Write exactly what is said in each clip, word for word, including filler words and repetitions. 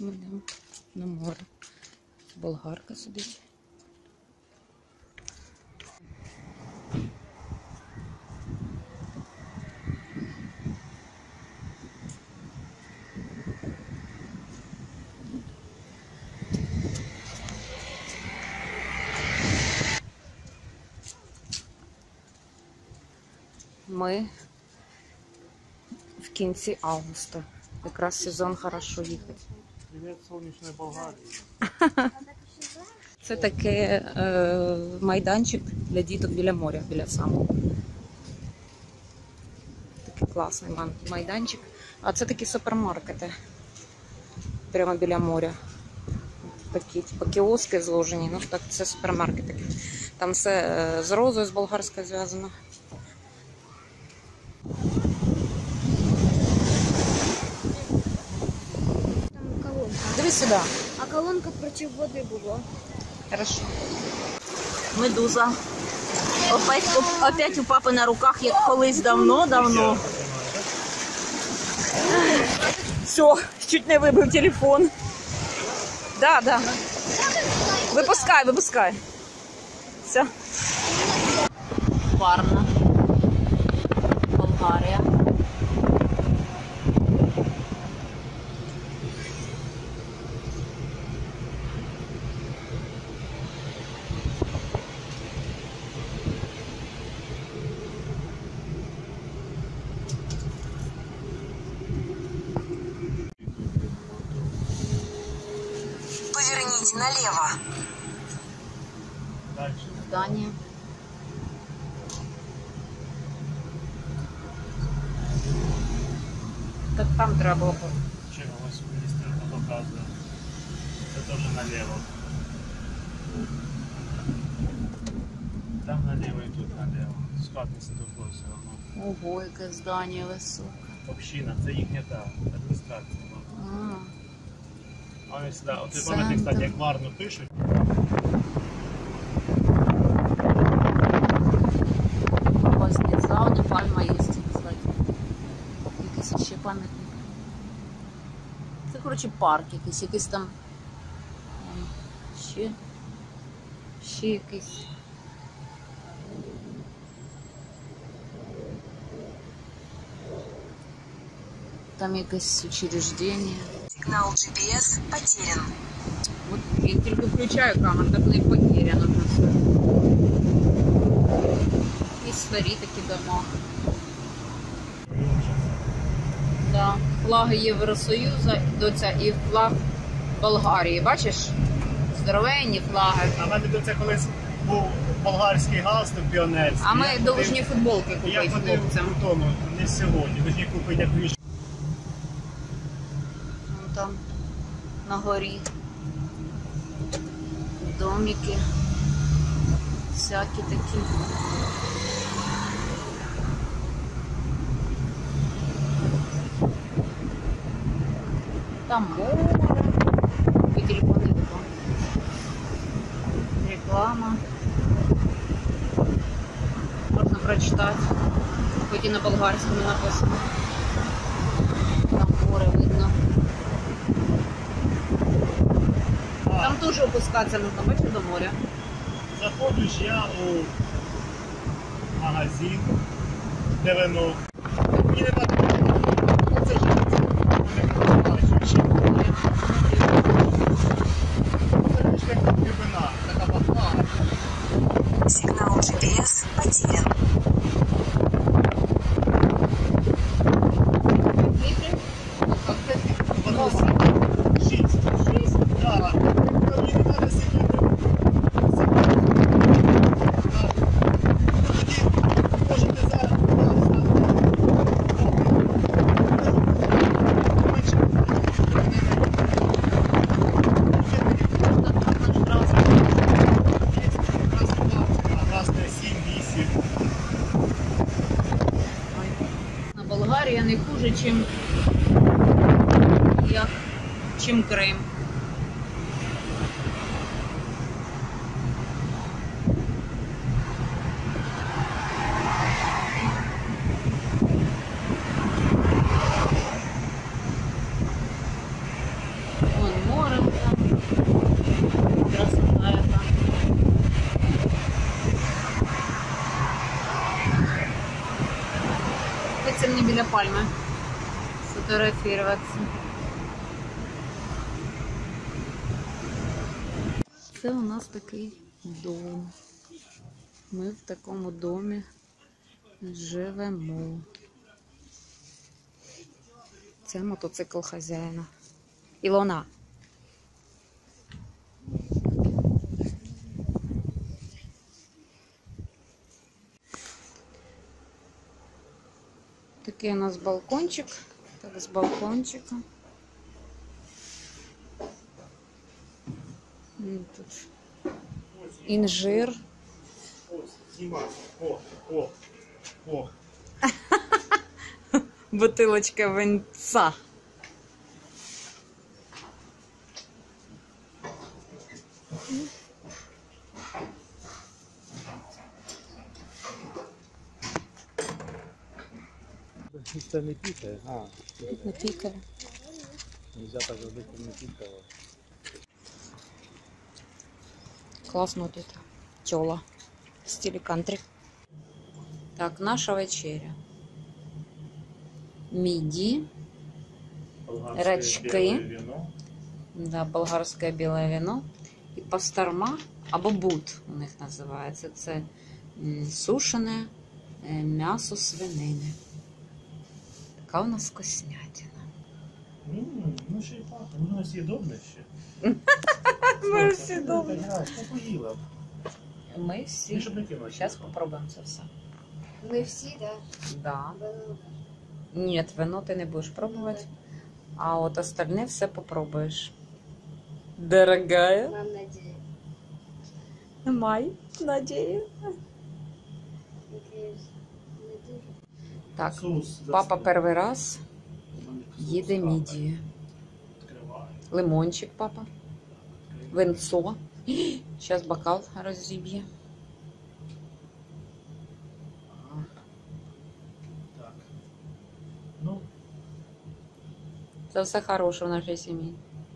Ми йдемо на море. Болгарка сидить. Ми в кінці августа. Якраз сезон хорошо їхати. Привіт, сонячної Болгарії. Це таке е, майданчик для діток біля моря, біля самого. Такий класний майданчик. А це такі супермаркети. Прямо біля моря. Такі типу, кіоски зложені. Ну так, це супермаркет такий. Там все е, з розою, з болгарською зв'язано. Дивись сюди. А колонка проти води була. Хорошо. Медуза. Опять, опять у папи на руках, як колись давно-давно. Все, чуть не вибив телефон. Да, да. Випускай, випускай. Все. Варна. Болгарія. Поверните налево. Дальше. Данія. Так там треба було. Чего ось міністр показує. Це теж наліво. Там наліво і тут наліво. Скатність до все одно. Ого, яке здання високе. Община, це їхня та адміністрація. А, А вони сюди, от ви Центр. пам'ятаєте, кстати, як Варну пишуть. ось Дізауна, пальма є, кстати. Якийсь ще пам'ятник. Це, коротше, парк якийсь, якийсь там ем, ще, ще якийсь. Там якесь учреждення. Сигнал джи пі ес потерян. От я тільки включаю камеру, так не потеряно вже все. І старі такі дома. Да. Флаги Євросоюзу до ця, і флаг Болгарії. Бачиш? Здоровенні флаги. А в мене до це колись був болгарський галстук піонерський. А ми Я довжні ходив- футболки Я купити ходив хлопцям. у тому, не сьогодні, ви купити як віж. Вон там на горі домики всякі такі. Там море. І телефони тако. Реклама. Можна прочитати. Хоч і на болгарському написано. Там море видно. Там теж опускатися можна, бачиш, до моря. Заходжу ж я у магазин, де вино. Мені не потрібно. Це ж не бачу, чи море. Це ж як вина, така баха. Сигнал джи пі ес потерян. Воно шість. Шість? Так. Мені не треба сидіти. Можете зараз. На Болгарія не хуже, чим, як, чим Крим. Вон пальмы сфотографироваться. Це у нас такий дом. Ми в такому домі живемо. Це мотоцикл хазяїна. Ілона. Такий у нас балкончик. Так, з балкончика. Тут інжир. Знімай. О, о, о. Бутилочка винця. Це не пікає. А, Тут не пікає. нельзя так робити, не пікало. Класно тут. Тьола. В стилі кантрі. Так, наша вечеря. Міді. Рачки. Да, болгарське біле вино. І пасторма, або бут у них називається. Це м, сушене е, м'ясо свинини. Така у нас вкуснятина. Ммм, ну ще й пахне. Ну, у нас є добре ще. Ми всі добре. Я поїла. Ми всі. Ти щоб не кинула. Зараз попробуємо це все. Ми всі, так? Да. Ні, вино ти не будеш пробувати. А от остальне все попробуєш. Дорогая. Мам, надію. Немає надії. Надіюсь, не дуже. Так, Соус папа застиг. перший раз їде мідію. Відкриваю. Лимончик, папа. Винцо. Зараз бокал розіб'є. Ага. Так. Ну, Це все хороше в нашій сім'ї.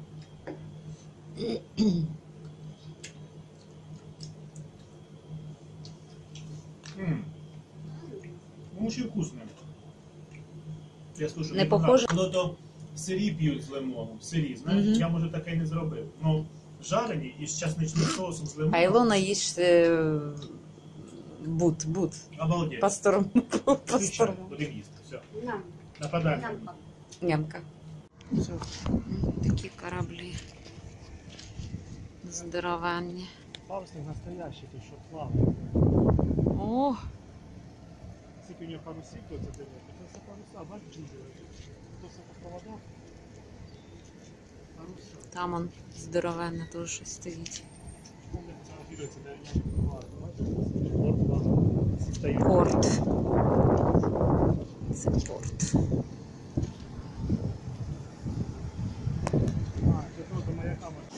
м. Ну, ще вкусно. Я слушаю, Не похоже? Ну, то сирі п'ють з лимоном. Сирі, знаєш, Мгм. я, може, таке й не зробив. Ну, жарені і з часничним соусом з лимоном. А Ілона їсть е, бут, бут. Обалдеть. Пасторм. Включай, Пасторм. будемо їсти. Все. Нам. Нападаємо. Нам, пап. Нямка. Такі кораблі. Здоровані. Парусник настоящий, ти що, плавний. О, Скільки у нього парусів, то це дивиться. Це все паруса, бачиш, не дивиться. То все по проводах. Паруса. там он здоровенна теж щось стоїть. Це дивиться, де я не буваю. Бачиш? От, да. Стоїть. Порт. Це порт. А, це просто моя камера.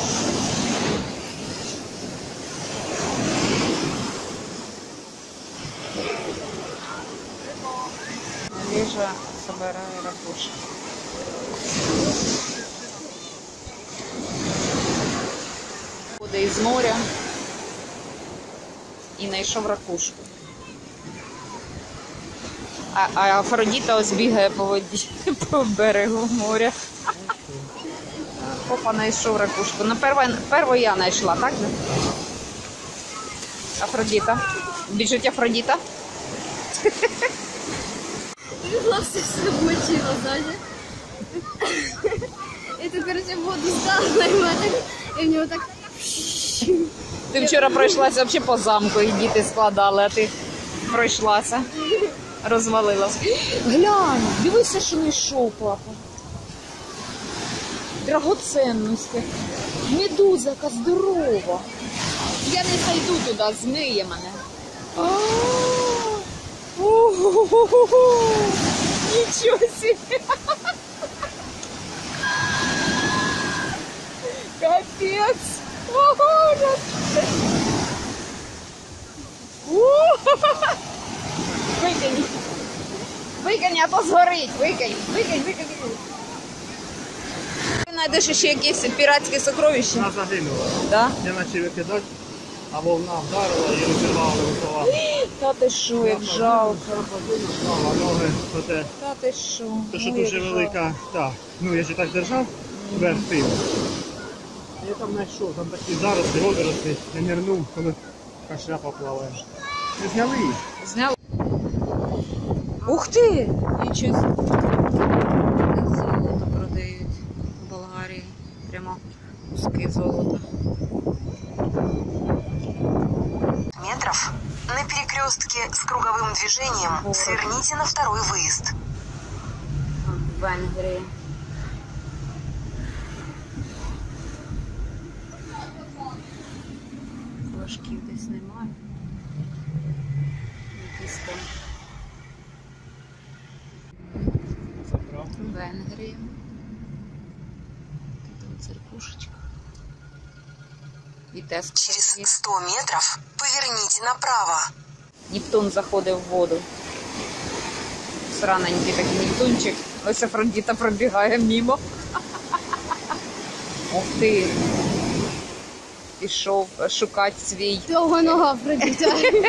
Лежа собирає ракушки. Буде із моря і знайшов ракушку. А, а Афродіта ось бігає по воді, по берегу моря. Опа, знайшов ракушку. Ну, перва, перво я знайшла, так же? Афродіта. Біжить Афродіта. Все замочила сзади. Это, короче, воду стала, и мы так, и у него так... Ти вчора пройшлася взагалі по замку, і діти складали, а ти пройшлася, розвалилась. Глянь, дивися, що знайшов, папа. Драгоценності. Медуза, яка здорова. Я не зайду туди, змиє мене. Ого-го-го-го! Нічого собі! Капець! Ого! Викинь! Викинь, а то згорить! Викинь! Викинь, викинь, викинь! Ти знайдеш ще якісь піратські сокровища? Вона загинула. Да? Я почав викидати, а волна вдарила і розірвала рукава. Та ти що, як жалко. А ноги, оте. Та ти що. То, що Ну, як дуже жалко. велика, так. Ну, я ще так держав, вверх тим. Я там знайшов, там такі заросли, водоросли, я нирнув, коли така шляпа плаває. Не зняли їх. Зняв. Ух ти! Нічого собі. Золото продають в Болгарії. Прямо куски золота. Метров. На перекрестке с круговым движением сверните на второй выезд. В Венгрії. Флажків десь немає. Якісь там Венгрія. Тут церквушечка. І Теско. Через сто метров поверните направо. Нептун заходив в воду. Сраненький такий Нептунчик. Ось Афродіта пробігає мимо. Ух ти. Пішов шукати свій. Довга нога прибіття.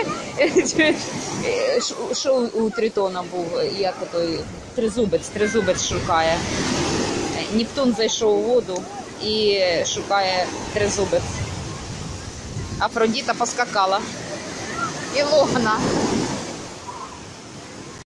Що у Тритона був, як той тризубець, тризубець шукає. Нептун зайшов у воду і шукає тризубець. Афродіта поскакала. І логна.